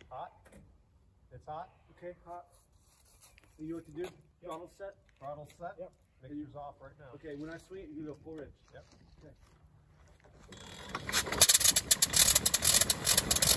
Hot? It's hot? Okay, hot. So you know what to do? Yep. Throttle set? Throttle set? Yep. Mixer's off right now. Okay, when I swing it, you go 4 inch. Yep. Okay.